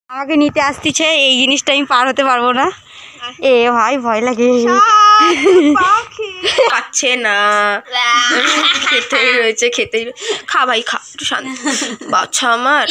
আমাকে নিতে আসতেছে, এই জিনিসটা আমি পার হতে পারবো না। এ ভাই ভয় লাগে, খাচ্ছে না, খেতেই রয়েছে, খেতেই। খা ভাই খা, একটু শান্ত বাচ্চা আমার।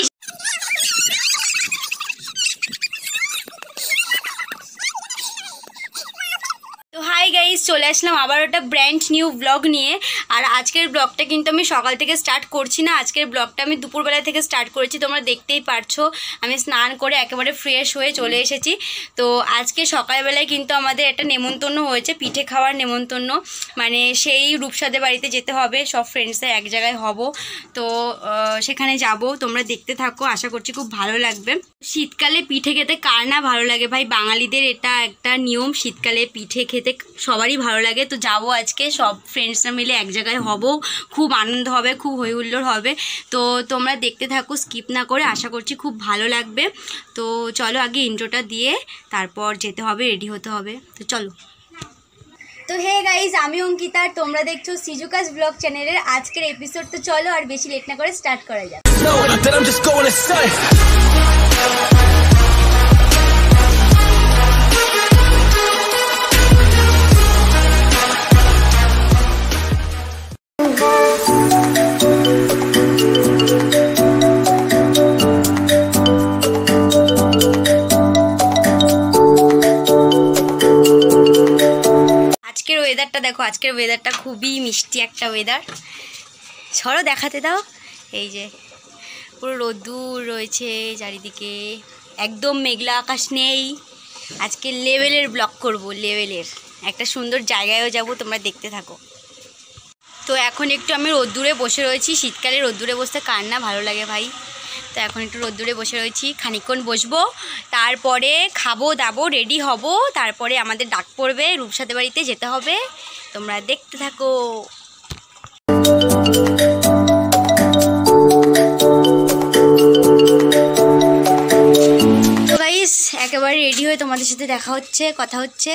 তো হাই গাইস, চলে আসলাম আবার একটা ব্র্যান্ড নিউ ব্লগ নিয়ে। আর আজকের ব্লগটা কিন্তু আমি সকাল থেকে স্টার্ট করছি না, আজকের ব্লগটা আমি দুপুরবেলা থেকে স্টার্ট করেছি। তোমরা দেখতেই পারছো আমি স্নান করে একেবারে ফ্রেশ হয়ে চলে এসেছি। তো আজকে সকালবেলায় কিন্তু আমাদের একটা নেমন্তন্ন হয়েছে, পিঠে খাওয়ার নেমন্তন্ন। মানে সেই রূপসাদের বাড়িতে যেতে হবে, সব ফ্রেন্ডসরা এক জায়গায় হব। তো সেখানে যাব, তোমরা দেখতে থাকো, আশা করছি খুব ভালো লাগবে। শীতকালে পিঠে খেতে কার না ভালো লাগে ভাই, বাঙালিদের এটা একটা নিয়ম, শীতকালে পিঠে খেতে সবারই ভালো লাগে। তো যাবো আজকে, সব ফ্রেন্ডসরা মিলে এক জায়গায় হব, খুব আনন্দ হবে, খুব হই হুল্লোড় হবে। তো তোমরা দেখতে থাকো স্কিপ না করে, আশা করছি খুব ভালো লাগবে। তো চলো আগে ইন্ট্রোটা দিয়ে তারপর যেতে হবে, রেডি হতে হবে। তো চলো। তো হে গাইজ, আমি অঙ্কিতা, তোমরা দেখছো সিজুকাস ব্লগ চ্যানেলের আজকের এপিসোড। তো চলো আর বেশি লেট না করে স্টার্ট করা যাক। আজকের ওয়েদারটা দেখো, আজকের ওয়েদারটা খুবই মিষ্টি একটা ওয়েদার। সরো দেখাতে দাও, এই যে পুরো রোদ্দুর রয়েছে চারিদিকে, একদম মেঘলা আকাশ নেই। আজকে লেভেলের ব্লগ করব, লেভেলের একটা সুন্দর জায়গায়ও যাব, তোমরা দেখতে থাকো। তো এখন একটু আমি রোদ্দুরে বসে রয়েছি, শীতকালে রোদ্দুরে বসতে কার না ভালো লাগে ভাই। তো এখন একটু রোদ্দুরে বসে রয়েছি, খানিকক্ষণ বসবো, তারপরে খাবো দাবো, রেডি হব, তারপরে আমাদের ডাক পড়বে, রূপসাদের বাড়িতে যেতে হবে। তোমরা দেখতে থাকো। তো গাইস একেবারে রেডি হয়ে তোমাদের সাথে দেখা হচ্ছে, কথা হচ্ছে।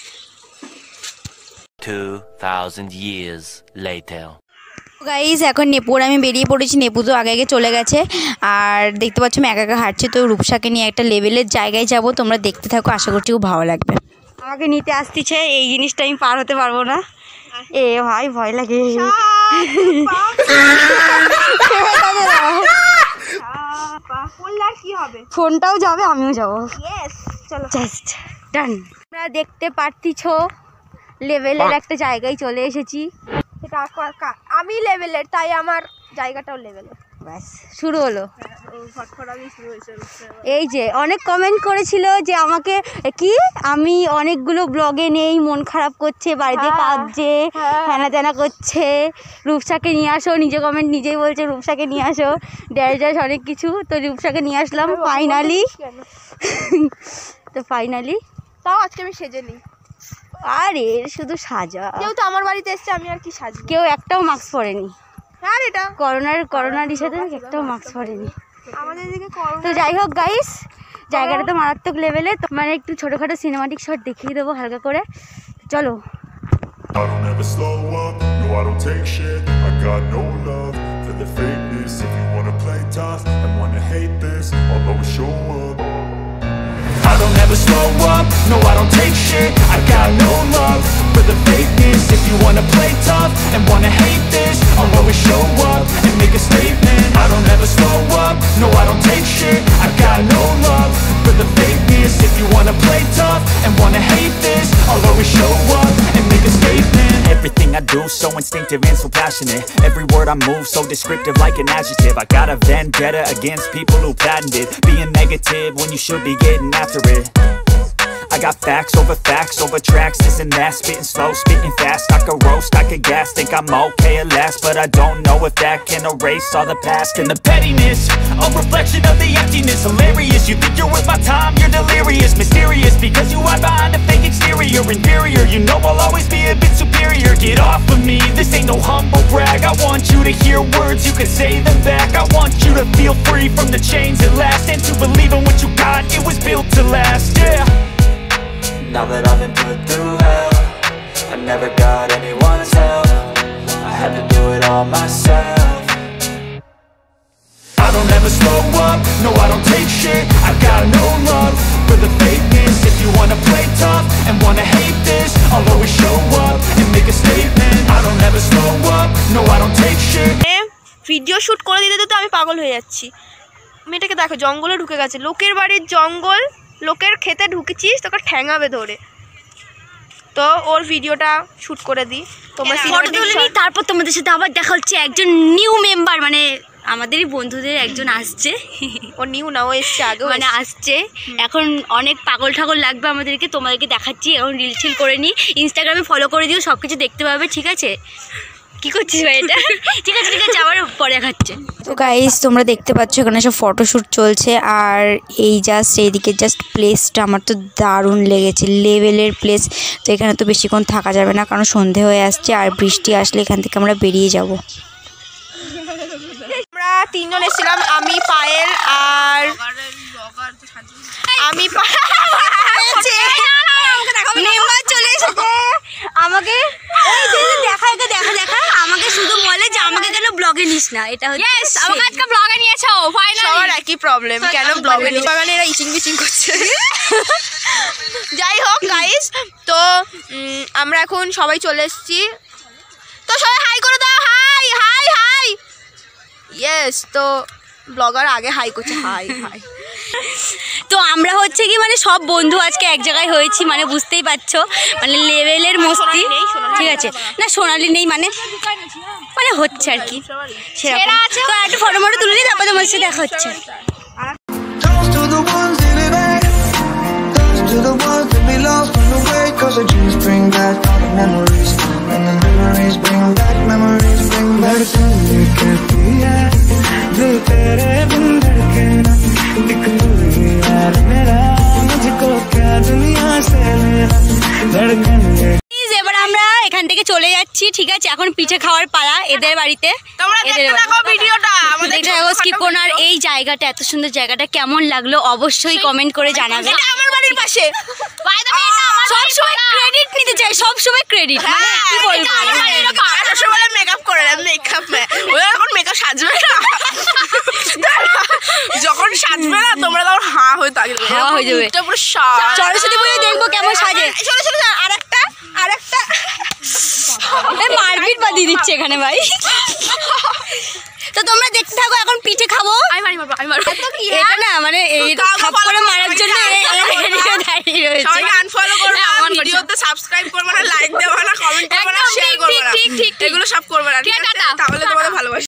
2000 years later. গাইস এখন নেপুর আমি বেরিয়ে পড়েছি, নেপু তো আগে আগে চলে গেছে। আর দেখতে পাচ্ছ আমি একা একা হাঁটছি। তো রূপসাকে নিয়ে একটা লেভেলের জায়গায় যাব, তোমরা দেখতে থাকো, আশা করছি খুব ভালো লাগবে। আমাকে নিতে আসতেছে, এই জিনিসটা আমি পার হতে পারবো না। এ ভাই ভয় লাগে, ফোনটাও যাবে, আমিও যাবো। Just done. তোমরা দেখতে পারতিছ লেভেলের একটা জায়গায় চলে এসেছি। আমি লেভেলের, তাই আমার জায়গাটাও লেভেলের। ব্যাস শুরু হলো। এই যে অনেক কমেন্ট করেছিল যে আমাকে কি আমি অনেকগুলো ব্লগে নেই, মন খারাপ করছে, বাড়িতে কাঁদছে, হ্যানা ত্যানা করছে, রূপসাকে নিয়ে আসো, নিজে কমেন্ট নিজেই বলছে রূপসাকে নিয়ে আসো, ড্যাস অনেক কিছু। তো রূপসাকে নিয়ে আসলাম ফাইনালি। তো ফাইনালি তাও আজকে আমি সেজে নিই। আরে শুধু সাজা, কেউ তো আমার বাড়িতে এসছে, আমি আর কি সাজবো। কেউ একটাও মাস্ক পরেনি। আর এটা করোনার হিসাবে একটাও মাস্ক পরেনি আমাদের এদিকে। তো যাই হোক গাইস, জায়গাটা তো মারাত্মক লেভেলে। তো মানে একটু ছোটোখাটো সিনেমাটিক শট দেখিয়ে দেবো হালকা করে, চলো। I don't ever slow up, no I don't take shit. I got no love for the fakeness. If you wanna play tough and wanna hate this, I'll always show up. I don't ever slow up, no I don't take shit. I got no love for the fakeness. If you wanna play tough and wanna hate this, I'll always show up and make a statement. I don't ever slow up, no I don't take shit. I got no love for the fakeness. If you wanna play tough and wanna hate this, I'll always show up and make a statement. Everything I do so instinctive and so passionate. Every word I move so descriptive like an adjective. I got a vendetta against people who patented being negative when you should be getting after it. I got facts over tracks, this and that, spitting slow, spitting fast. I could roast, I could gas, think I'm okay at last, but I don't know if that can erase all the past. And the pettiness, a reflection of the emptiness. Hilarious, you think you're worth my time, you're delirious. Mysterious, because you hide behind a fake exterior. Inferior, you know I'll always be a bit superior. Get off of me, this ain't no humble brag. I want you to hear words, you can say them back. I want you to feel free from the chains at last, and to believe in what you got, it was built to last, yeah. Now that I've been put through hell, I never got anyone's help. I had to do it all myself. I don't don't ever slow up, no I don't take shit. I got no love for the fakeness. If you wanna play tough and wanna hate this, I'll always show up and make a statement. I don't ever slow up, no I don't take shit. Video shoot করে দিতে তো আমি পাগল হয়ে যাচ্ছি। মেয়েটাকে দেখো জঙ্গলে ঢুকে গেছে, লোকের বাড়ির জঙ্গল, লোকের খেতে ঢুকেছিস, তোকে ঠ্যাঙাবে ধরে। তো ওর ভিডিওটা শ্যুট করে দিই, তোমরা ফটো তুলে নিই, তারপর তোমাদের সাথে আবার দেখা হচ্ছে। একজন নিউ মেম্বার, মানে আমাদেরই বন্ধুদের একজন আসছে। ও নিউ না, ও এসছে আগে, মানে আসছে এখন। অনেক পাগল ঠাগল লাগবে আমাদেরকে, তোমাদেরকে দেখাচ্ছি। এখন রিল ছিল করে নিই, ইনস্টাগ্রামে ফলো করে দিও, সব কিছু দেখতে পাবে, ঠিক আছে? কি করছিস ভাই এটা? ঠিক আছে ঠিক আছে, আবার পরে দেখাচ্ছে। তো গাইস তোমরা দেখতে পাচ্ছ এখানে সব ফটোশ্যুট চলছে। আর এই জাস্ট এইদিকে জাস্ট প্লেসটা আমার তো দারুণ লেগেছে, লেভেলের প্লেস। তো এখানে তো বেশিক্ষণ থাকা যাবে না, কারণ সন্ধে হয়ে আসছে, আর বৃষ্টি আসলে এখান থেকে আমরা বেরিয়ে যাব। আমরা তিনজন এসেছিলাম, আমি পায়েল আর আমি চলে এসেছে আমাকে দেখা দেখা আমাকে শুধু বলে যে আমাকে কেন ব্লগে নিস না। এটা হচ্ছে আমাকে আজকে ব্লগে নিয়েছো, সবার একই প্রবলেম, কেন ব্লগে নিস? মানে এরা ইচিং বিচিং করছে। যাই হোক গাইস, তো আমরা এখন সবাই চলে এসেছি। তো সবাই হাই করে দাও, হাই হাই হাই। ইয়েস, তো ব্লগার আগে হাই করছে, হাই হাই। তো আমরা হচ্ছে কি মানে সব বন্ধু আজকে এক জায়গায় হয়েছি, মানে বুঝতেই পারছো, মানে লেভেলের মস্তি। ঠিক আছে, না সোনালি নেই, মানে হচ্ছে আর কি সেরকম। তো একটু ফটো মটো তুলে নিই, তারপর তোমার সাথে দেখা হচ্ছে। To the ones that we lost on the way, 'cause the dreams bring back all the memories, and the memories bring back धड़कने कहती है दिल तेरे बिन धड़के ना, एक तू ही यार मेरा, मुझको क्या दुनिया से लेना, धड़कने। এবার আমরা এখান থেকে চলে যাচ্ছি, ঠিক আছে? এখন পিঠে খাওয়ার পালা এদের বাড়িতে। স্কিপ করো না। আর এই জায়গাটা, এত সুন্দর জায়গাটা কেমন লাগলো অবশ্যই কমেন্ট করে জানাবে। আমার বাড়ির পাশে সবসময় ক্রেডিট নিতে চাই, সবসময় ক্রেডিট, কি বলবো, মেকআপ করে মেকআপ এখন মেকআপ সাজবে না, যখন সাজবে না তোমরা তখন হাঁ হয়ে থাকবে, হাঁ হয়ে যাবে। পুরো সরস্বতী পুজো দেখবো কেমন সাজে। আরেকটা মারপিট বাদিয়ে দিচ্ছে এখানে ভাই। তো তোমরা দেখতে থাকো, এখন পিঠে খাবো। এটা না মানে খাপ করে মারার জন্য দাঁড়িয়ে রয়েছে। আনফলো করবে, আমার ভিডিওতে সাবস্ক্রাইব করবে না, লাইক দেবে না, কমেন্ট করবে না, শেয়ার করবে না, ঠিক এগুলো সব করবে না, ঠিক আছে? তাহলে তোমাদের ভালোবাসি।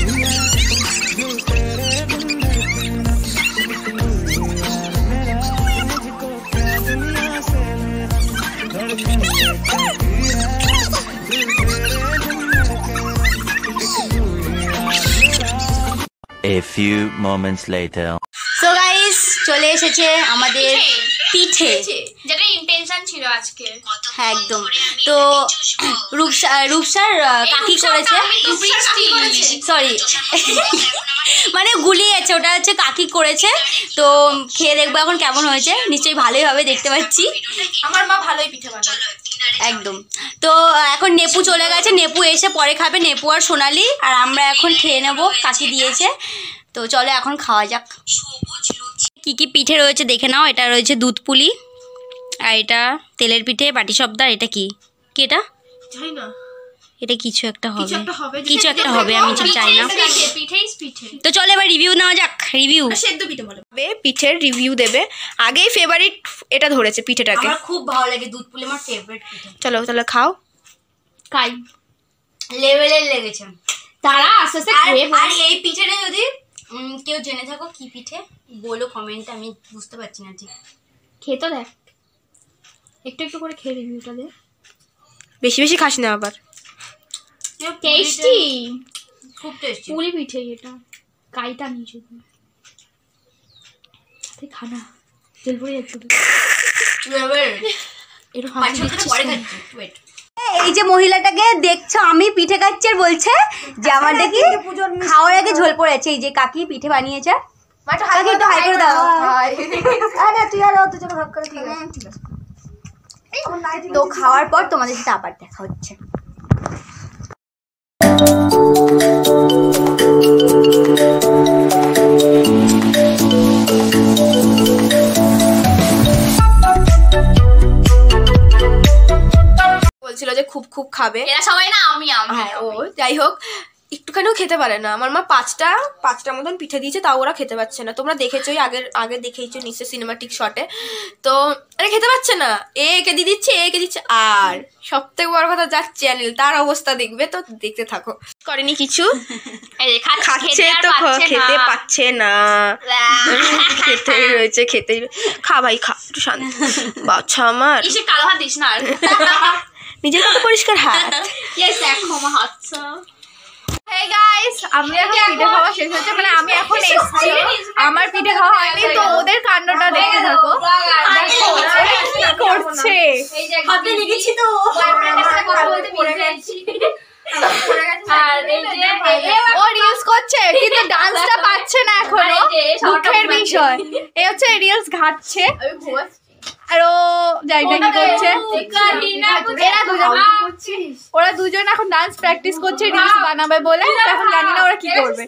A few moments later. So guys চলে এসেছে আমাদের পিঠে, যেটা ইন্টেনশন ছিল আজকে। হ্যাঁ একদম। তো রূপসার কাকি করেছে, সরি মানে গুলিয়েছে, ওটা হচ্ছে কাকি করেছে। তো খেয়ে দেখবো এখন কেমন হয়েছে, নিশ্চয়ই ভালোই হবে, দেখতে পাচ্ছি। আমার মা ভালোই পিঠে বানায় একদম। তো এখন নেপু চলে গেছে, নেপু এসে পরে খাবে, নেপু আর সোনালি। আর আমরা এখন খেয়ে নেবো, কাকি দিয়েছে। তো চলো এখন খাওয়া যাক। কি কি পিঠে রয়েছে দেখে নাও। এটা রয়েছে দুধ পুলি, আর এটা তেলের পিঠে, বাটি সবদা। এটা কি কি এটা জানি না, এটা কিছু একটা হবে, কিছু একটা হবে, আমি ঠিক জানি না। পিঠে তো চলো এবার রিভিউ নেওয়া যাক। রিভিউ, সেদ্ধ পিঠে বলে পিঠের রিভিউ দেবে। আগেই ফেভারিট এটা ধরেছে পিঠেটাকে, আমার খুব ভালো লাগে দুধ পুলি, আমার ফেভারিট পিঠে। চলো তাহলে খাও। খাই, লেভেলের লেগেছে। তারা আস্তে আস্তে আর এই পিঠেটা যদি কেউ জেনে থাকো কি পিঠে বলো কমেন্টে, আমি বুঝতে পারছি না ঠিক। খেতো দেখ, একটু একটু করে খেয়ে রিভিউটা দে। বেশি বেশি খাস না আবার। টেস্টি, খুব টেস্টি পুলি পিঠে। এটা কাইটা নিয়ে শুধু খানা তেল পড়ে যাচ্ছে। এই যে মহিলাটাকে দেখছো, আমি পিঠে খাচ্ছি আর বলছে যে আমাদের কি খাওয়ার আগে ঝোল পড়েছে। এই যে কাকি পিঠে বানিয়েছে, কাকি একটু হাই করে দাও। তো খাওয়ার পর তোমাদের সাথে আবার দেখা হচ্ছে। খুব খাবে। এরা সবাই না আমি হ্যাঁ ও যাই হোক একটুখানিও খেতে পারে না। আমার মা পাঁচটা মতন পিঠে দিয়েছে, তাও ওরা খেতে পারছে না। তোমরা দেখেছোই, আগে দেখেইছো নিশ্চয় সিনেমাটিক শটে। তো এরা খেতে পারছে না, একে দিয়ে দিচ্ছে একে দিচ্ছে। আর সব থেকে বড় কথা যার চ্যানেল তার অবস্থা দেখবে, তো দেখতে থাকো। করেনি কিছু, খাচ্ছে তো খেতে পাচ্ছে না, খেতেই রয়েছে খেতেই। খা ভাই খা, একটু শান্তি। বাচ্চা আমার কালো হাত দিস না আর নিজের মতো পরিষ্কার হাত। দেখো আমার হাতটা। Hey guys, আমি এখন পিঠে খাওয়া শেষ হচ্ছে, মানে আমি এখন এসেছি, আমার পিঠে খাওয়া হয়নি, তো ওদের কাণ্ডটা দেখতে থাকো। দেখো ওরা কি করছে। হাতে লেগেছি তো ও রিলস করছে কিন্তু ডান্সটা পাচ্ছে না এখনো, দুঃখের বিষয়। এই হচ্ছে রিলস ঘাটছে আর ও জায়গা কি করছে। ওরা দুজন এখন ডান্স প্র্যাকটিস করছে রিলস বানাবে বলে, এখন জানি না ওরা কি করবে।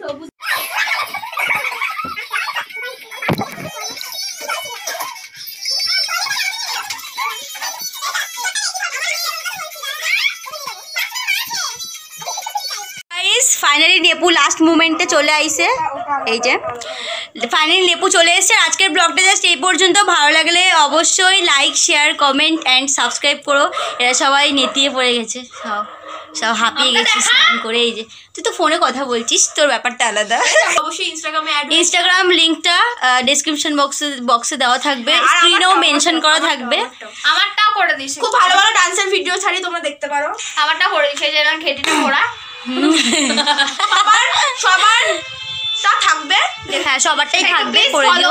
ফাইনালি নেপু লাস্ট মুমেন্টে চলে আইছে। এই যে ফাইনালি নেপু চলে এসেছে। আজকের ব্লগটা জাস্ট এই পর্যন্ত। ভালো লাগলে অবশ্যই like share comment and subscribe করো। এরা সবাই নেতিয়ে পড়ে গেছে, সব হাঁপিয়ে গেছে স্নান করে। এই যে তুই তো ফোনে কথা বলছিস, তোর ব্যাপারটা আলাদা। অবশ্যই ইনস্টাগ্রাম লিঙ্কটা ডেসক্রিপশন বক্সে দেওয়া থাকবে, স্ক্রিনেও মেনশন করা থাকবে। আমারটাও করে দিস, খুব ভালো ভালো ডান্সের ভিডিও ছাড়ি, তোমরা দেখতে পারো। আমারটাও করে দিস, এই যে ঘেটিটা মোড়া সবার তা থাকবে। হ্যাঁ সবারটাই থাকবে, করে দিও।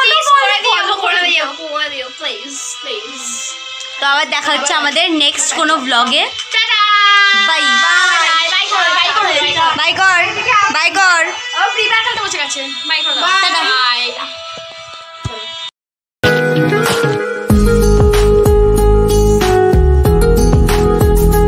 তো আবার দেখা হচ্ছে আমাদের নেক্সট কোনো ব্লগে। বাই বাই কর। বসে গেছে বাই।